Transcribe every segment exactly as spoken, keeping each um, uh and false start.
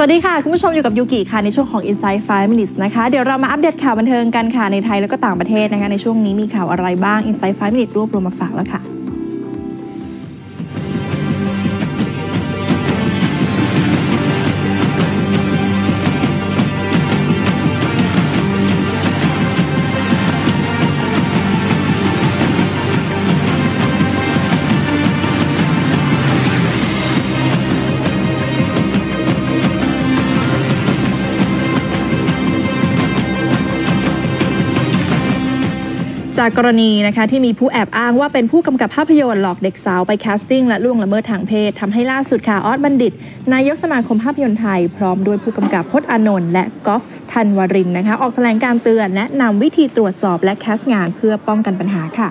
สวัสดีค่ะคุณผู้ชมอยู่กับยูกิค่ะในช่วงของ Inside ไฟว์ Minutes นะคะเดี๋ยวเรามาอัปเดตข่าวบันเทิงกันค่ะในไทยแล้วก็ต่างประเทศนะคะในช่วงนี้มีข่าวอะไรบ้าง Inside ไฟว์ Minutes รวบรวมมาฝากแล้วค่ะจากกรณีนะคะที่มีผู้แอบอ้างว่าเป็นผู้กำกับภาพยนตร์หลอกเด็กสาวไปแคสติ้งและล่วงละเมิดทางเพศทำให้ล่าสุดค่ะออสบัณฑิตนายกสมาคมภาพยนตร์ไทยพร้อมด้วยผู้กำกับพจน์อานนท์และกอล์ฟธันวรินทร์นะคะออกแถลงการเตือนแนะนำวิธีตรวจสอบและแคสงานเพื่อป้องกันปัญหาค่ะ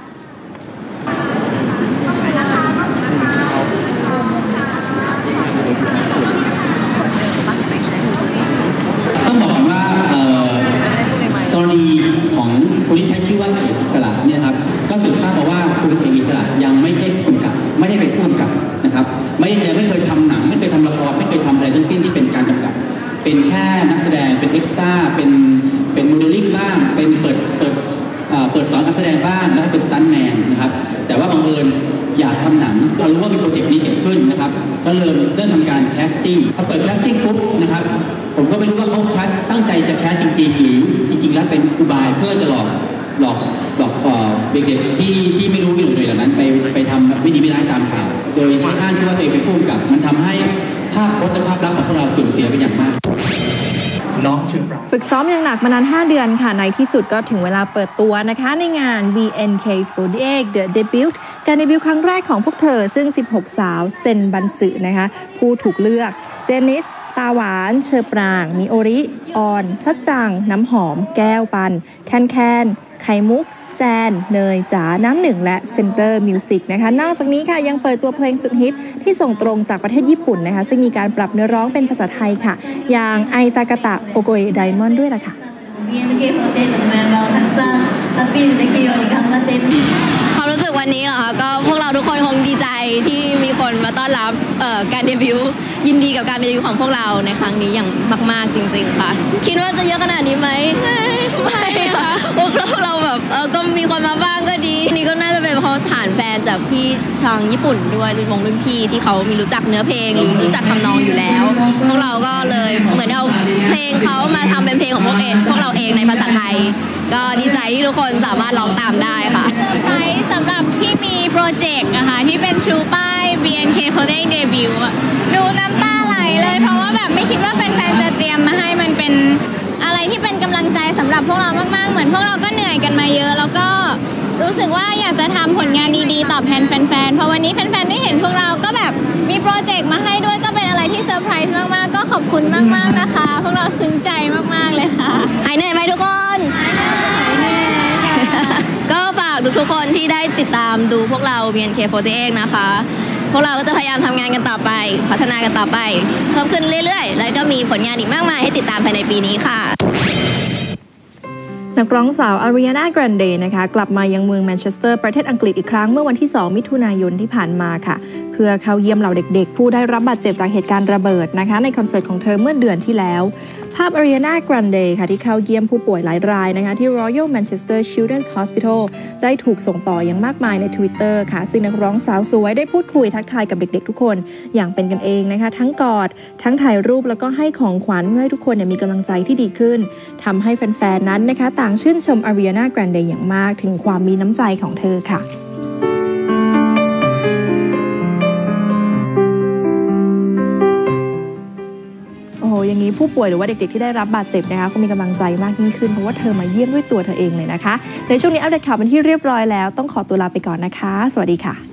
ต้องบอกกันว่ากรณีของคนที่ใช้ชื่อว่าเอกอิสระเนี่ยครับก็สืบทราบมาว่าคุณเอกอิสระยังไม่ใช่ผู้กำกับไม่ได้เป็นผู้กำกับนะครับไม่ยังไม่เคยทำหนังไม่เคยทำละครไม่เคยทำอะไรทั้งสิ้นที่เป็นการกำกับเป็นแค่นักแสดงเป็นเอ็กซ์ตร้าเป็นเป็นโมเดลลิ่งบ้างเป็นเปิดเปิดเปิดสอนการแสดงบ้างแล้วเป็นสตันท์แมนนะครับแต่ว่าบังเอิญอยากทำหนังพอรู้ว่ามีโปรเจกต์นี้เกิดขึ้นนะครับก็เริ่มเริ่มทำการแคสติ้งพอเปิดแคสติ้งปุ๊บนะครับผมก็ไม่รู้ว่าเขาแคสตั้งใจจะแคสจริงๆหรือจริงๆแล้วเป็นอุบายเพื่อจะหลอกหลอกหลอกเด็กๆที่ที่ไม่รู้วิธีเหล่านั้นไปไปทำไม่ดีไม่ร้ายตามข่าวโดยใช้อ้างชื่อว่าตัวเองเป็นผู้กำกับมันทำให้ภาพพจน์และภาพลักษณ์ของพวกเราเสื่อมเสียไปอย่างมากฝึกซ้อมอย่างหนักมานานห้าเดือนค่ะในที่สุดก็ถึงเวลาเปิดตัวนะคะในงาน บี เอ็น เค สี่สิบแปด The Debut การเดบิวต์ครั้งแรกของพวกเธอซึ่งสิบหกสาวเซนบันสึนะคะผู้ถูกเลือกเจนิสตาหวานเชอปรางมิโอริออนซัดจังน้ำหอมแก้วปันแคนแคนไข่มุกแจนเนยจ๋าน้ำหนึ่งและเซนเตอร์มิวสิกนะคะนอกจากนี้ค่ะยังเปิดตัวเพลงสุดฮิตที่ส่งตรงจากประเทศญี่ปุ่นนะคะซึ่งมีการปรับเนื้อร้องเป็นภาษาไทยค่ะอย่างไอตากะตะโอโกเอไดมอนด์ด้วยล่ะค่ะความรู้สึกวันนี้เหรอคะก็พวกเราทุกคนคงดีใจที่มีคนมาต้อนรับการเดบิวต์ยินดีกับการเดบิวต์ของพวกเราในครั้งนี้อย่างมากๆจริงๆค่ะคิดว่าจะเยอะขนาดนี้ไหมไม่ค่ะพวกเราเราแบบเออก็มีคนมาบ้างก็ดีนี่ก็น่าจะเป็นเพราะฐานแฟนจากพี่ทางญี่ปุ่นด้วยรุ่นวงรุ่นพี่ที่เขามีรู้จักเนื้อเพลงหรือรู้จักทำนองอยู่แล้วพวกเราก็เลยเหมือนเอาเพลงเขามาทำเป็นเพลงของพวกเองพวกเราเองในภาษาไทยก็ดีใจที่ทุกคนสามารถร้องตามได้ค่ะสำหรับที่มีโปรเจกต์นะคะที่เป็นชูป้าย บี เอ็น เค สี่สิบแปด เดบิวต์ดูน้ำตาไหลเลยเพราะว่าแบบไม่คิดว่าแฟนๆจะเตรียมมาให้มันเป็นอะไรที่เป็นกำลังใจสำหรับพวกเรามากๆเหมือนพวกเราก็เหนื่อยกันมาเยอะแล้วก็รู้สึกว่าอยากจะทำผลงานดีๆตอบแทนแฟนๆเพราะวันนี้แฟนๆได้เห็นพวกเราก็แบบมีโปรเจกต์มาให้ด้วยก็เป็นอะไรที่เซอร์ไพรส์มากๆก็ขอบคุณมากๆนะคะพวกเราซึ้งใจมากๆเลยค่ะหายเหนื่อยไหมทุกคนก็ฝากทุกๆคนที่ได้ติดตามดูพวกเรา บี เอ็น เค สี่สิบแปด นะคะพวกเราก็จะพยายามทำงานกันต่อไปพัฒนากันต่อไปเพิ่มขึ้นเรื่อยๆแล้วก็มีผลงานอีกมากมายให้ติดตามภายในปีนี้ค่ะนักร้องสาวอารีนาแกรนเดนะคะกลับมายังเมืองแมนเชสเตอร์ประเทศอังกฤษอีกครั้งเมื่อวันที่สองมิถุนายนที่ผ่านมาค่ะเพื่อเข้าเยี่ยมเหล่าเด็กๆผู้ได้รับบาดเจ็บจากเหตุการณ์ระเบิดนะคะในคอนเสิร์ตของเธอเมื่อเดือนที่แล้วภาพอารีนาแกรนเดค่ะที่เข้าเยี่ยมผู้ป่วยหลายรายนะคะที่ Royal Manchester Children's Hospital ได้ถูกส่งต่ออย่างมากมายใน Twitter ค่ะซึ่งนักร้องสาวสวยได้พูดคุยทักทายกับเด็กๆทุกคนอย่างเป็นกันเองนะคะทั้งกอดทั้งถ่ายรูปแล้วก็ให้ของขวัญเพื่อให้ทุกคนเนี่ยมีกำลังใจที่ดีขึ้นทำให้แฟนๆนั้นนะคะต่างชื่นชมอารีนาแกรนเดอย่างมากถึงความมีน้ำใจของเธอค่ะอย่างนี้ผู้ป่วยหรือว่าเด็กๆที่ได้รับบาดเจ็บนะคะก็มีกำลังใจมากยิ่งขึ้นเพราะว่าเธอมาเยี่ยมด้วยตัวเธอเองเลยนะคะในช่วงนี้อัปเดตข่าวเป็นที่เรียบร้อยแล้วต้องขอตัวลาไปก่อนนะคะสวัสดีค่ะ